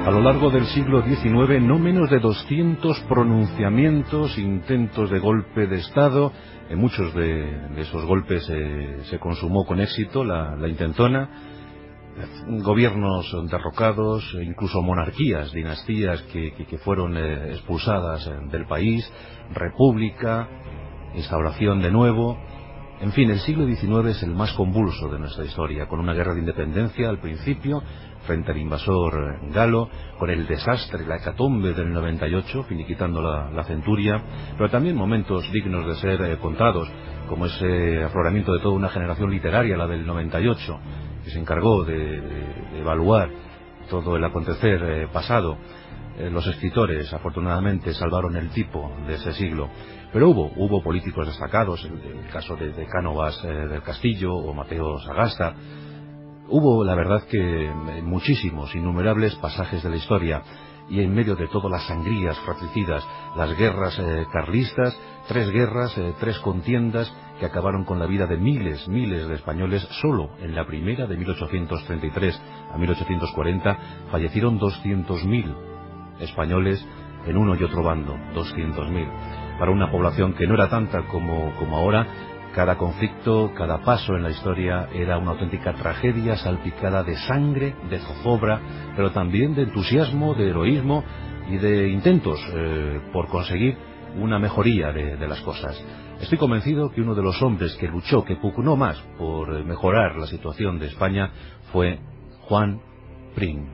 A lo largo del siglo XIX, no menos de 200 pronunciamientos, intentos de golpe de Estado. En muchos de esos golpes se consumó con éxito la intentona. Gobiernos derrocados, incluso monarquías, dinastías que fueron expulsadas del país, república, instauración de nuevo. En fin, el siglo XIX es el más convulso de nuestra historia, con una guerra de independencia al principio, frente al invasor galo, con el desastre, la hecatombe del 98, finiquitando la centuria, pero también momentos dignos de ser contados, como ese afloramiento de toda una generación literaria, la del 98, que se encargó de evaluar todo el acontecer pasado. Los escritores, afortunadamente, salvaron el tipo de ese siglo. Pero hubo políticos destacados, el caso de Cánovas del Castillo o Mateo Sagasta. Hubo, la verdad, que muchísimos, innumerables pasajes de la historia. Y en medio de todas las sangrías fratricidas, las guerras carlistas, tres contiendas que acabaron con la vida de miles de españoles. Solo en la primera, de 1833 a 1840, fallecieron 200.000 españoles en uno y otro bando, 200.000. Para una población que no era tanta como ahora, cada conflicto, cada paso en la historia era una auténtica tragedia salpicada de sangre, de zozobra, pero también de entusiasmo, de heroísmo y de intentos por conseguir una mejoría de las cosas. Estoy convencido que uno de los hombres que luchó, que pugnó más por mejorar la situación de España, fue Juan Prim.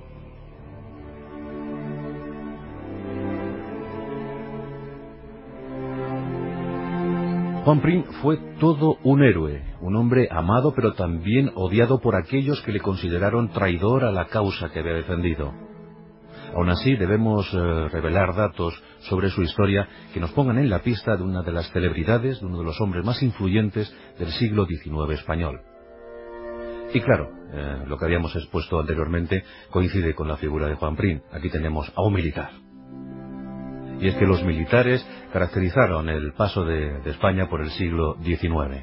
Juan Prim fue todo un héroe, un hombre amado pero también odiado por aquellos que le consideraron traidor a la causa que había defendido. Aún así, debemos revelar datos sobre su historia que nos pongan en la pista de una de las celebridades, de uno de los hombres más influyentes del siglo XIX español. Y claro, lo que habíamos expuesto anteriormente coincide con la figura de Juan Prim. Aquí tenemos a un militar. Y es que los militares caracterizaron el paso de España por el siglo XIX.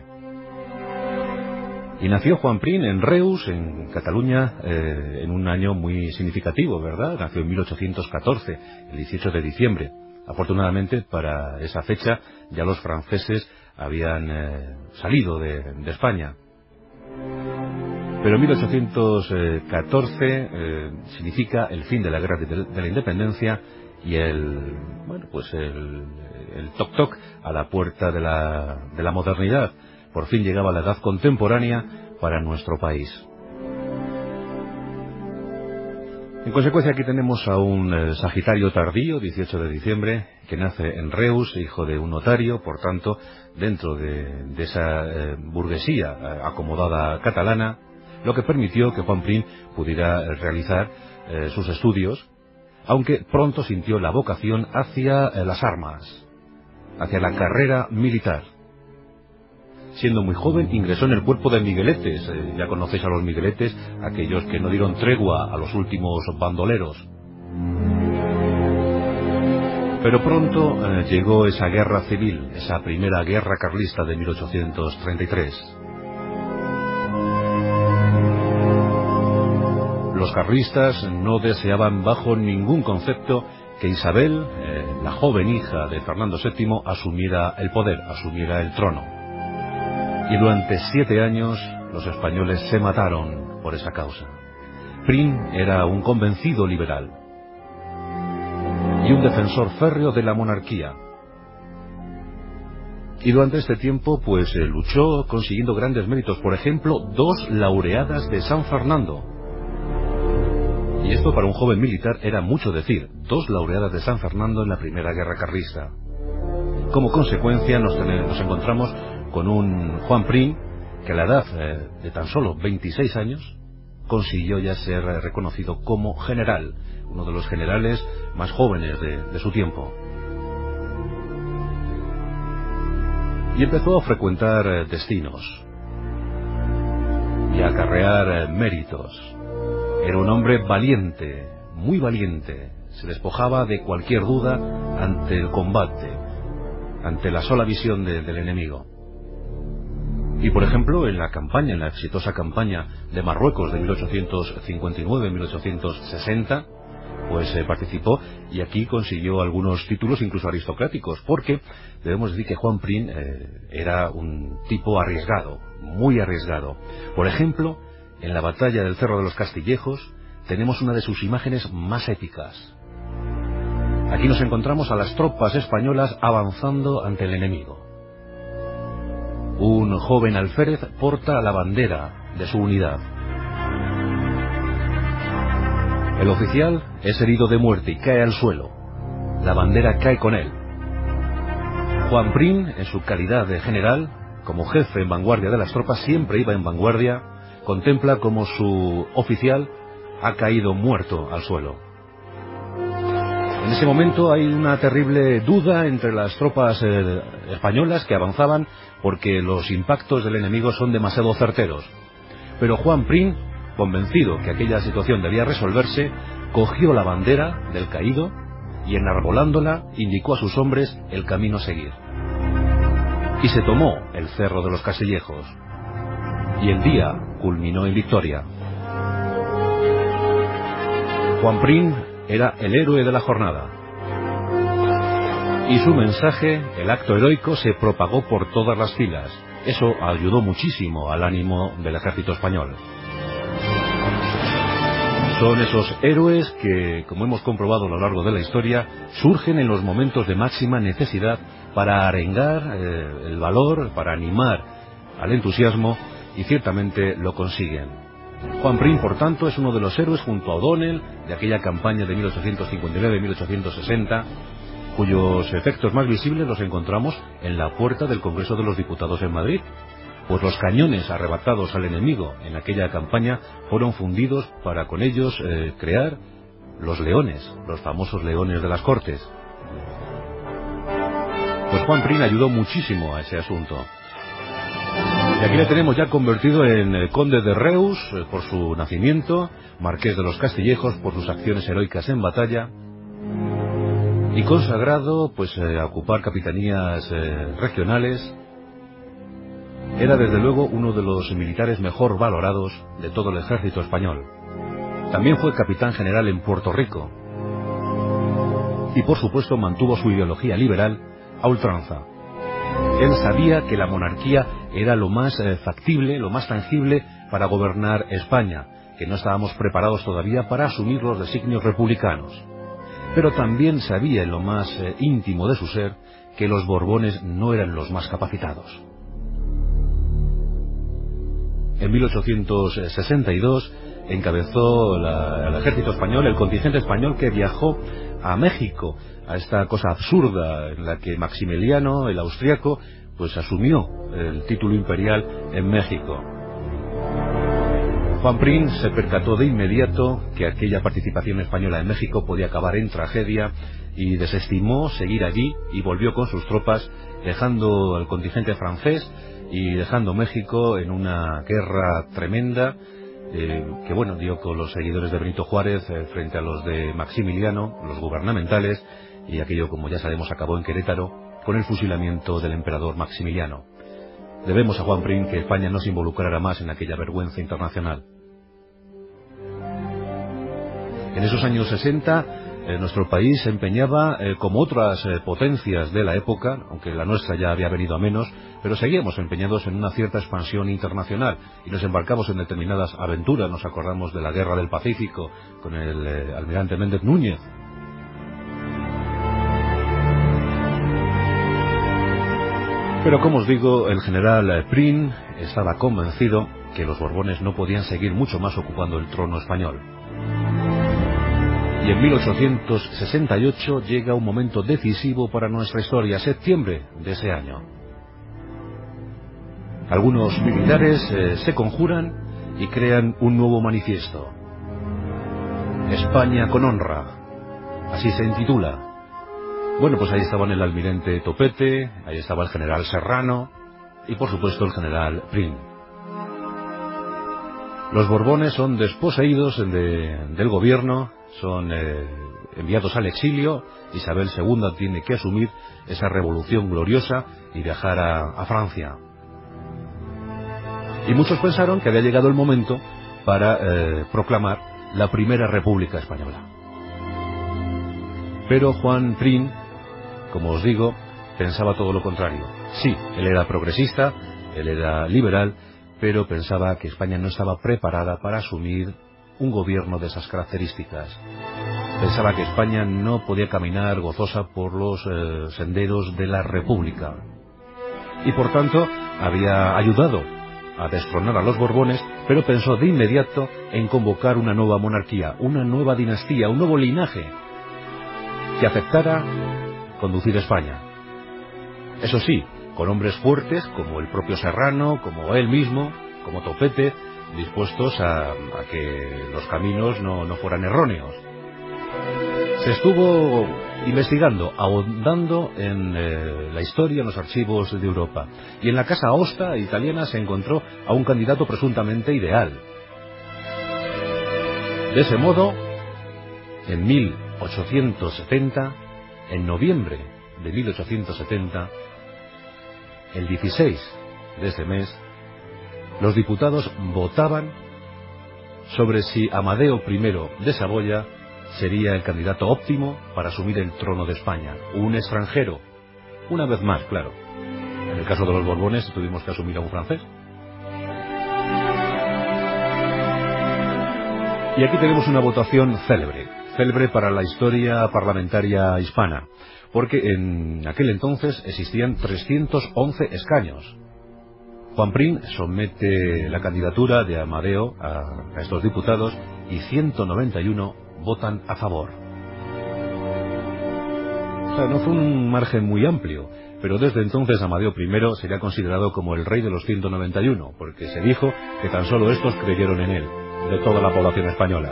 Y nació Juan Prim en Reus, en Cataluña, en un año muy significativo, ¿verdad? Nació en 1814, el 18 de diciembre. Afortunadamente, para esa fecha, ya los franceses habían salido de España. Pero 1814 significa el fin de la Guerra de la Independencia y el toc-toc a la puerta de la modernidad. Por fin llegaba la edad contemporánea para nuestro país. En consecuencia, aquí tenemos a un Sagitario tardío, 18 de diciembre, que nace en Reus, hijo de un notario, por tanto, dentro de esa burguesía acomodada catalana, lo que permitió que Juan Prim pudiera realizar sus estudios, aunque pronto sintió la vocación hacia las armas, hacia la carrera militar. Siendo muy joven, ingresó en el cuerpo de migueletes. Ya conocéis a los migueletes, aquellos que no dieron tregua a los últimos bandoleros. Pero pronto llegó esa guerra civil, esa primera guerra carlista de 1833. Los carlistas no deseaban bajo ningún concepto que Isabel, la joven hija de Fernando VII, asumiera el poder, asumiera el trono. Y durante 7 años los españoles se mataron por esa causa. Prim era un convencido liberal y un defensor férreo de la monarquía. Y durante este tiempo, luchó consiguiendo grandes méritos. Por ejemplo, 2 laureadas de San Fernando. Y esto para un joven militar era mucho decir, 2 laureadas de San Fernando en la primera guerra carlista. Como consecuencia nos encontramos con un Juan Prim que a la edad de tan solo 26 años consiguió ya ser reconocido como general, uno de los generales más jóvenes de su tiempo. Y empezó a frecuentar destinos y a acarrear méritos. Era un hombre valiente, muy valiente. Se despojaba de cualquier duda ante el combate, ante la sola visión del enemigo. Y por ejemplo, en la exitosa campaña de Marruecos de 1859-1860, pues participó, y aquí consiguió algunos títulos incluso aristocráticos, porque debemos decir que Juan Prim era un tipo arriesgado, muy arriesgado. Por ejemplo, en la batalla del Cerro de los Castillejos tenemos una de sus imágenes más épicas. Aquí nos encontramos a las tropas españolas avanzando ante el enemigo. Un joven alférez porta la bandera de su unidad. El oficial es herido de muerte y cae al suelo. La bandera cae con él. Juan Prim, en su calidad de general, como jefe en vanguardia de las tropas, siempre iba en vanguardia, contempla como su oficial ha caído muerto al suelo. En ese momento hay una terrible duda entre las tropas españolas que avanzaban, porque los impactos del enemigo son demasiado certeros. Pero Juan Prim, convencido que aquella situación debía resolverse, cogió la bandera del caído y, enarbolándola, indicó a sus hombres el camino a seguir. Y se tomó el Cerro de los Castillejos. Y el día culminó en victoria. Juan Prim era el héroe de la jornada. Y su mensaje, el acto heroico, se propagó por todas las filas. Eso ayudó muchísimo al ánimo del ejército español. Son esos héroes que, como hemos comprobado a lo largo de la historia, surgen en los momentos de máxima necesidad para arengar el valor, para animar al entusiasmo, y ciertamente lo consiguen. Juan Prim, por tanto, es uno de los héroes junto a O'Donnell de aquella campaña de 1859-1860, cuyos efectos más visibles los encontramos en la puerta del Congreso de los Diputados en Madrid, pues los cañones arrebatados al enemigo en aquella campaña fueron fundidos para con ellos crear los leones, los famosos leones de las Cortes. Pues Juan Prim ayudó muchísimo a ese asunto. Y aquí le tenemos ya convertido en conde de Reus por su nacimiento, marqués de los Castillejos por sus acciones heroicas en batalla, y consagrado pues a ocupar capitanías regionales. Era desde luego uno de los militares mejor valorados de todo el ejército español. También fue capitán general en Puerto Rico. Y por supuesto mantuvo su ideología liberal a ultranza. Él sabía que la monarquía era lo más factible, lo más tangible para gobernar España, que no estábamos preparados todavía para asumir los designios republicanos. Pero también sabía en lo más íntimo de su ser que los Borbones no eran los más capacitados. En 1862 encabezó el ejército español, el contingente español que viajó a México, a esta cosa absurda en la que Maximiliano, el austriaco, pues asumió el título imperial en México. Juan Prim se percató de inmediato que aquella participación española en México podía acabar en tragedia y desestimó seguir allí y volvió con sus tropas, dejando el contingente francés y dejando México en una guerra tremenda que bueno, dio con los seguidores de Benito Juárez frente a los de Maximiliano, los gubernamentales, y aquello, como ya sabemos, acabó en Querétaro con el fusilamiento del emperador Maximiliano. Debemos a Juan Prim que España no se involucrara más en aquella vergüenza internacional. En esos años 60 nuestro país se empeñaba, como otras potencias de la época, aunque la nuestra ya había venido a menos, pero seguíamos empeñados en una cierta expansión internacional y nos embarcamos en determinadas aventuras. Nos acordamos de la Guerra del Pacífico con el almirante Méndez Núñez. Pero como os digo, el general Prim estaba convencido que los Borbones no podían seguir mucho más ocupando el trono español. Y en 1868 llega un momento decisivo para nuestra historia, septiembre de ese año. Algunos militares se conjuran y crean un nuevo manifiesto. España con honra, así se intitula. Bueno, pues ahí estaban el almirante Topete, ahí estaba el general Serrano y por supuesto el general Prim. Los Borbones son desposeídos del gobierno, son enviados al exilio. Isabel II tiene que asumir esa revolución gloriosa y viajar a Francia. Y muchos pensaron que había llegado el momento para proclamar la primera República Española. Pero Juan Prim, como os digo, pensaba todo lo contrario. Sí, él era progresista, él era liberal, pero pensaba que España no estaba preparada para asumir un gobierno de esas características. Pensaba que España no podía caminar gozosa por los senderos de la República. Y por tanto había ayudado a destronar a los Borbones, pero pensó de inmediato en convocar una nueva monarquía, una nueva dinastía, un nuevo linaje que aceptara conducir España. Eso sí, con hombres fuertes como el propio Serrano, como él mismo, como Topete, dispuestos a que los caminos no fueran erróneos. Se estuvo investigando, ahondando en la historia, en los archivos de Europa. Y en la Casa Aosta italiana se encontró a un candidato presuntamente ideal. De ese modo, en 1870, en noviembre de 1870, el 16 de ese mes, los diputados votaban sobre si Amadeo I de Saboya sería el candidato óptimo para asumir el trono de España. Un extranjero, una vez más, claro. En el caso de los Borbones tuvimos que asumir a un francés. Y aquí tenemos una votación célebre para la historia parlamentaria hispana, porque en aquel entonces existían 311 escaños. Juan Prim somete la candidatura de Amadeo a estos diputados y 191 votan a favor. O sea, no fue un margen muy amplio, pero desde entonces Amadeo I sería considerado como el rey de los 191, porque se dijo que tan solo estos creyeron en él, de toda la población española.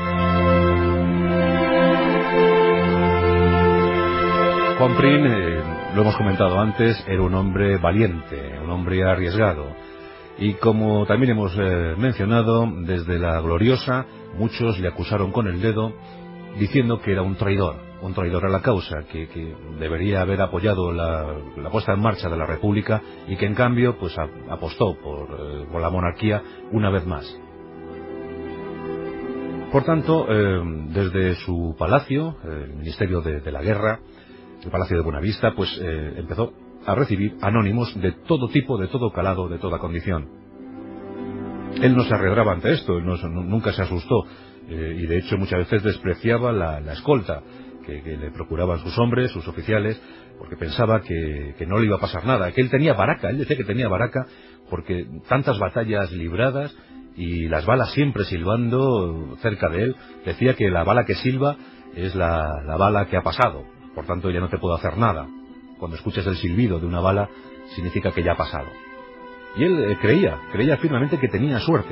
Juan Prim, lo hemos comentado antes, era un hombre valiente, un hombre arriesgado. Y como también hemos mencionado, desde la Gloriosa, muchos le acusaron con el dedo, diciendo que era un traidor a la causa, que debería haber apoyado la puesta en marcha de la República y que en cambio pues apostó por la monarquía una vez más. Por tanto, desde su palacio, el Ministerio de la Guerra, el Palacio de Buenavista, pues empezó a recibir anónimos de todo tipo, de todo calado, de toda condición. Él no se arredraba ante esto, nunca se asustó, y de hecho muchas veces despreciaba la escolta que le procuraban sus hombres, sus oficiales, porque pensaba que no le iba a pasar nada, que él tenía baraca. Él decía que tenía baraca porque tantas batallas libradas y las balas siempre silbando cerca de él. Decía que la bala que silba es la bala que ha pasado, por tanto ya no te puedo hacer nada. Cuando escuches el silbido de una bala, significa que ya ha pasado. Y él creía firmemente que tenía suerte.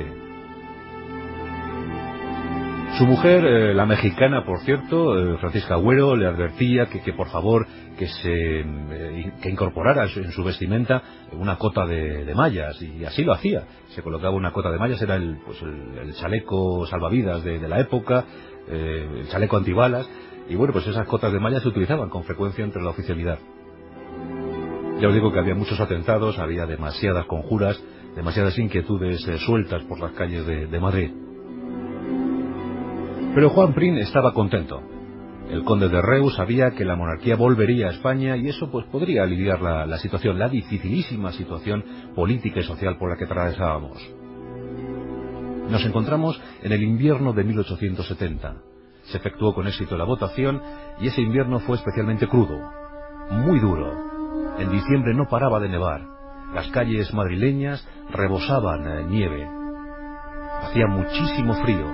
Su mujer, la mexicana, por cierto, Francisca Agüero, le advertía que por favor que incorporara en su vestimenta una cota de mallas, y así lo hacía. Se colocaba una cota de mallas, era el chaleco salvavidas de la época, el chaleco antibalas, y bueno, pues esas cotas de mallas se utilizaban con frecuencia entre la oficialidad. Ya os digo que había muchos atentados, había demasiadas conjuras, demasiadas inquietudes sueltas por las calles de Madrid. Pero Juan Prim estaba contento. El conde de Reus sabía que la monarquía volvería a España y eso pues podría aliviar la situación, la dificilísima situación política y social por la que atravesábamos. Nos encontramos en el invierno de 1870. Se efectuó con éxito la votación y ese invierno fue especialmente crudo, muy duro. En diciembre no paraba de nevar. Las calles madrileñas rebosaban nieve. Hacía muchísimo frío.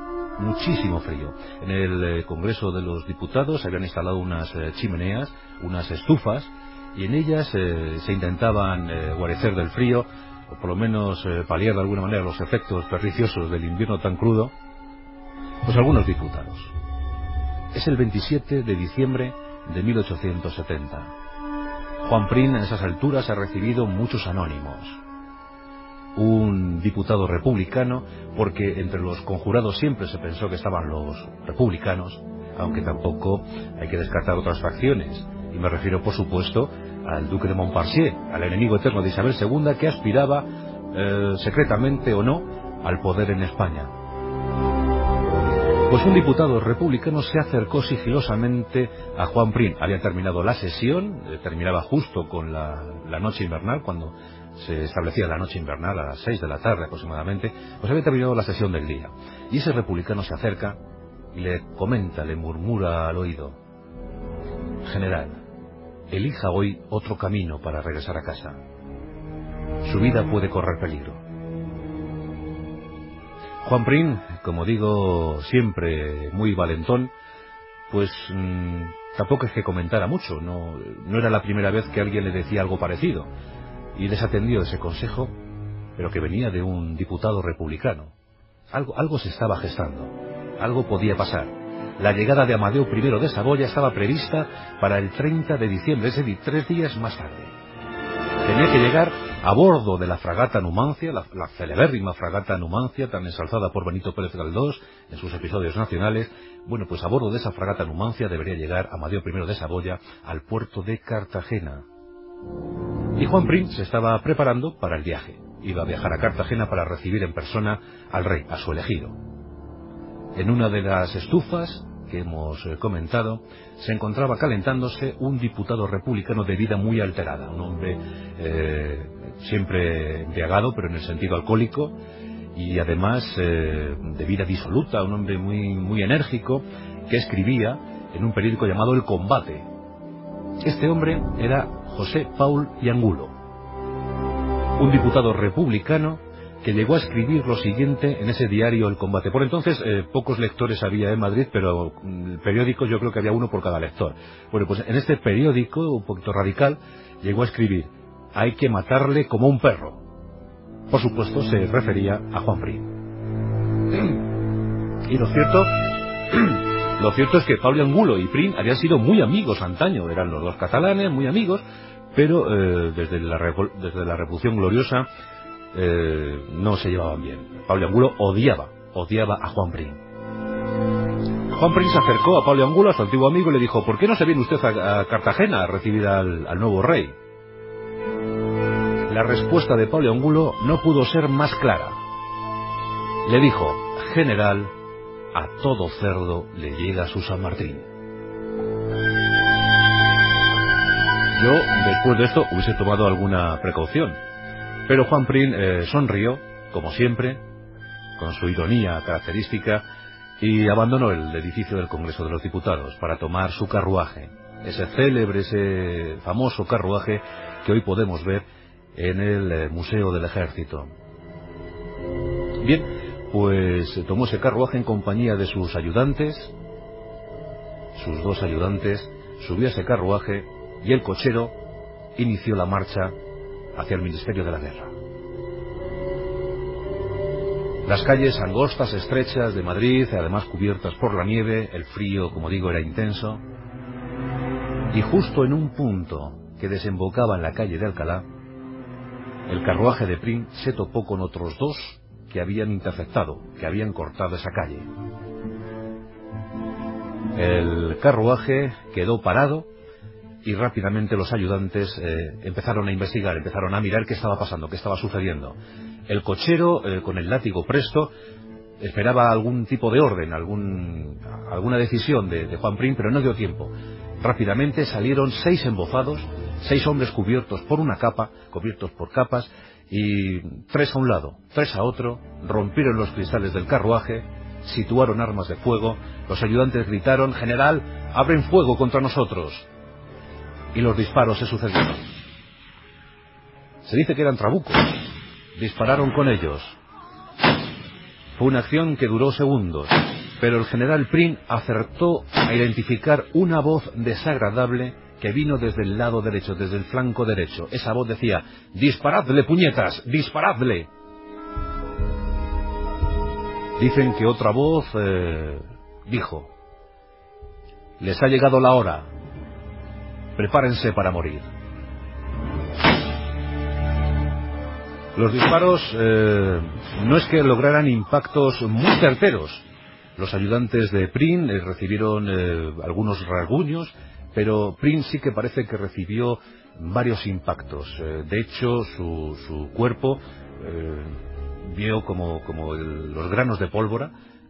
En el Congreso de los Diputados se habían instalado unas chimeneas, unas estufas, y en ellas se intentaban guarecer del frío, o por lo menos paliar de alguna manera los efectos perniciosos del invierno tan crudo, pues algunos diputados. Es el 27 de diciembre de 1870. Juan Prim en esas alturas ha recibido muchos anónimos. Un diputado republicano, porque entre los conjurados siempre se pensó que estaban los republicanos, aunque tampoco hay que descartar otras facciones, y me refiero por supuesto al duque de Montpensier, al enemigo eterno de Isabel II, que aspiraba secretamente o no al poder en España. Pues un diputado republicano se acercó sigilosamente a Juan Prim. Habían terminado la sesión, terminaba justo con la noche invernal, cuando se establecía la noche invernal a las 6 de la tarde aproximadamente, pues había terminado la sesión del día. Y ese republicano se acerca y le comenta, le murmura al oído: general, elija hoy otro camino para regresar a casa. Su vida puede correr peligro. Juan Prim, como digo, siempre muy valentón, pues tampoco es que comentara mucho, no era la primera vez que alguien le decía algo parecido, y desatendió ese consejo, pero que venía de un diputado republicano. Algo se estaba gestando, algo podía pasar. La llegada de Amadeo I de Saboya estaba prevista para el 30 de diciembre, es decir, 3 días más tarde. Tenía que llegar a bordo de la fragata Numancia, la celebérrima fragata Numancia, tan ensalzada por Benito Pérez Galdós en sus episodios nacionales. Bueno, pues a bordo de esa fragata Numancia debería llegar Amadeo I de Saboya al puerto de Cartagena. Y Juan Prim se estaba preparando para el viaje. Iba a viajar a Cartagena para recibir en persona al rey, a su elegido. En una de las estufas que hemos comentado, se encontraba calentándose un diputado republicano de vida muy alterada, un hombre siempre embriagado, pero en el sentido alcohólico, y además de vida disoluta, un hombre muy enérgico, que escribía en un periódico llamado El Combate. Este hombre era José Paul y Angulo, un diputado republicano que llegó a escribir lo siguiente en ese diario El Combate. Por entonces pocos lectores había en Madrid, pero el periódico yo creo que había uno por cada lector. Bueno, pues en este periódico, un poquito radical, llegó a escribir: hay que matarle como un perro. Por supuesto se refería a Juan Prim. Y lo cierto es que Pau y Angulo y Prim habían sido muy amigos antaño, eran los dos catalanes, muy amigos, pero desde la Revolución Gloriosa no se llevaban bien. Pau y Angulo odiaba a Juan Prim. Juan Prim se acercó a Pau y Angulo, a su antiguo amigo, y le dijo: ¿por qué no se viene usted a Cartagena a recibir al nuevo rey? La respuesta de Pau y Angulo no pudo ser más clara. Le dijo: general, a todo cerdo le llega su San Martín. Yo, después de esto, hubiese tomado alguna precaución, pero Juan Prim sonrió, como siempre, con su ironía característica, y abandonó el edificio del Congreso de los Diputados para tomar su carruaje, ese célebre, ese famoso carruaje que hoy podemos ver en el Museo del Ejército. Bien, pues tomó ese carruaje en compañía de sus ayudantes, sus dos ayudantes, subió a ese carruaje y el cochero inició la marcha hacia el Ministerio de la Guerra. Las calles angostas, estrechas de Madrid, además cubiertas por la nieve, el frío, como digo, era intenso, y justo en un punto que desembocaba en la calle de Alcalá, el carruaje de Prim se topó con otros dos que habían interceptado, que habían cortado esa calle. El carruaje quedó parado y rápidamente los ayudantes empezaron a investigar, empezaron a mirar qué estaba pasando, qué estaba sucediendo. El cochero, con el látigo presto, esperaba algún tipo de orden, alguna decisión de Juan Prim, pero no dio tiempo. Rápidamente salieron 6 embozados, 6 hombres cubiertos por una capa, cubiertos por capas, y 3 a un lado, 3 a otro, rompieron los cristales del carruaje, situaron armas de fuego, los ayudantes gritaron: general, abren fuego contra nosotros. Y los disparos se sucedieron. Se dice que eran trabucos. Dispararon con ellos. Fue una acción que duró segundos, pero el general Prim acertó a identificar una voz desagradable que vino desde el lado derecho, desde el flanco derecho. Esa voz decía: disparadle, puñetas, disparadle. Dicen que otra voz dijo: les ha llegado la hora, prepárense para morir. Los disparos no es que lograran impactos muy certeros. Los ayudantes de Prim recibieron algunos rasguños, pero Prim sí que parece que recibió varios impactos. De hecho, su cuerpo vio como los granos de pólvora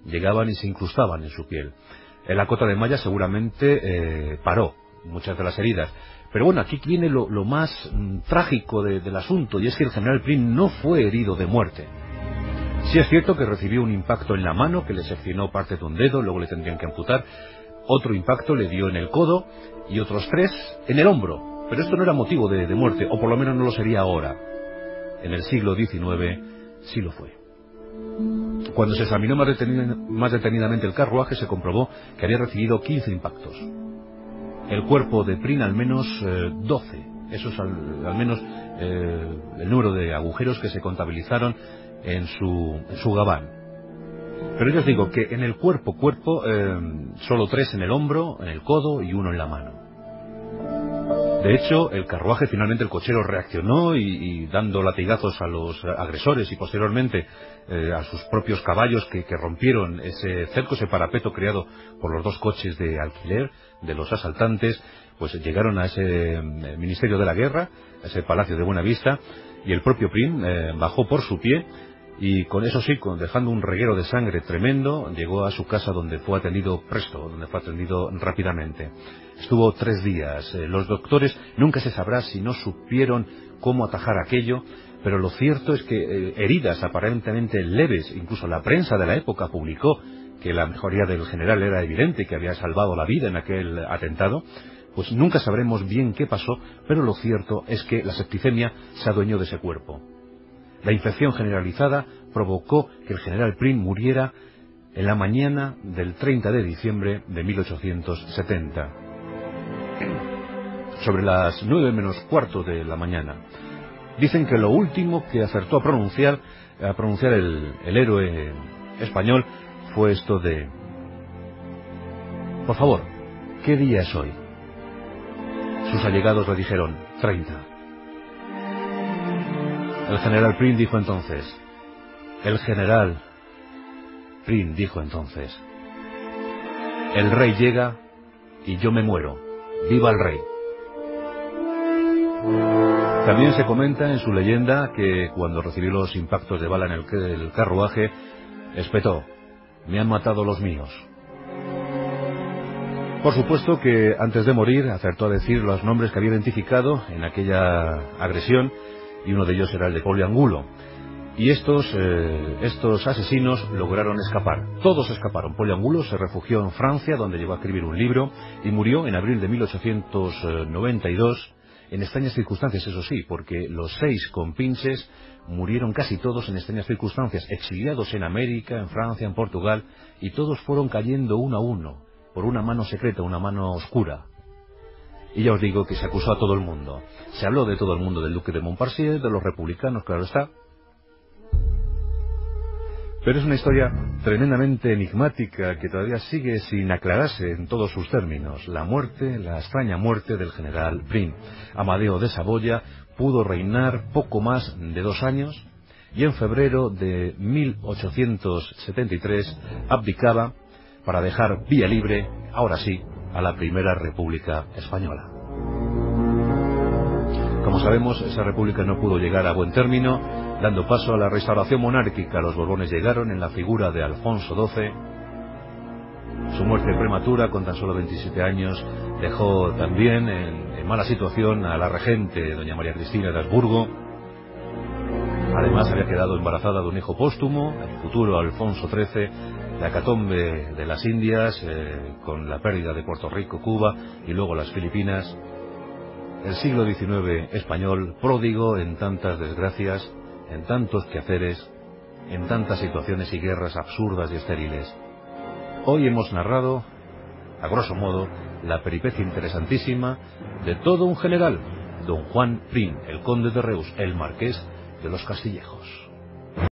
llegaban y se incrustaban en su piel. En la cota de malla seguramente paró muchas de las heridas. Pero bueno, aquí viene lo más trágico del asunto, y es que el general Prim no fue herido de muerte. Sí es cierto que recibió un impacto en la mano que le seccionó parte de un dedo, luego le tendrían que amputar. Otro impacto le dio en el codo y otros 3 en el hombro. Pero esto no era motivo de muerte, o por lo menos no lo sería ahora. En el siglo XIX sí lo fue. Cuando se examinó más detenidamente el carruaje, se comprobó que había recibido 15 impactos. El cuerpo de Prim al menos 12. Eso es al menos el número de agujeros que se contabilizaron en su gabán. Pero yo os digo que en el cuerpo, solo 3 en el hombro, en el codo y 1 en la mano. De hecho, el carruaje, finalmente el cochero reaccionó y dando latigazos a los agresores y posteriormente a sus propios caballos que rompieron ese cerco, ese parapeto creado por los 2 coches de alquiler de los asaltantes, pues llegaron a ese Ministerio de la Guerra, a ese Palacio de Buenavista, y el propio Prim bajó por su pie y con eso sí, dejando un reguero de sangre tremendo, llegó a su casa donde fue atendido presto, donde fue atendido rápidamente. Estuvo 3 días. Los doctores nunca se sabrá si no supieron cómo atajar aquello, pero lo cierto es que heridas aparentemente leves, incluso la prensa de la época publicó que la mejoría del general era evidente, que había salvado la vida en aquel atentado, pues nunca sabremos bien qué pasó, pero lo cierto es que la septicemia se adueñó de ese cuerpo. La infección generalizada provocó que el general Prim muriera en la mañana del 30 de diciembre de 1870. Sobre las 9 menos cuarto de la mañana. Dicen que lo último que acertó a pronunciar el héroe español fue esto de: por favor, ¿qué día es hoy? Sus allegados le dijeron: 30. El general Prim dijo entonces: el rey llega y yo me muero. ¡Viva el rey! También se comenta en su leyenda que cuando recibió los impactos de bala en el carruaje, espetó: me han matado los míos. Por supuesto que antes de morir acertó a decir los nombres que había identificado en aquella agresión, y uno de ellos era el de Poli Angulo. Y estos asesinos lograron escapar. Todos escaparon. Poli Angulo se refugió en Francia, donde llegó a escribir un libro, y murió en abril de 1892, en extrañas circunstancias, eso sí, porque los 6 compinches murieron casi todos en extrañas circunstancias, exiliados en América, en Francia, en Portugal, y todos fueron cayendo uno a uno, por una mano secreta, una mano oscura. Y ya os digo que se acusó a todo el mundo. Se habló de todo el mundo, del duque de Montpensier, de los republicanos, claro está. Pero es una historia tremendamente enigmática que todavía sigue sin aclararse en todos sus términos. La extraña muerte del general Prim. Amadeo de Saboya pudo reinar poco más de 2 años y en febrero de 1873 abdicaba para dejar vía libre, ahora sí, a la Primera República Española. Como sabemos, esa república no pudo llegar a buen término, dando paso a la restauración monárquica. Los Borbones llegaron en la figura de Alfonso XII. Su muerte prematura, con tan solo 27 años, dejó también en mala situación a la regente, doña María Cristina de Habsburgo. Además, había quedado embarazada de un hijo póstumo, el futuro Alfonso XIII. La hecatombe de las Indias, con la pérdida de Puerto Rico, Cuba y luego las Filipinas. El siglo XIX español, pródigo en tantas desgracias, en tantos quehaceres, en tantas situaciones y guerras absurdas y estériles. Hoy hemos narrado, a grosso modo, la peripecia interesantísima de todo un general, don Juan Prim, el conde de Reus, el marqués de los Castillejos.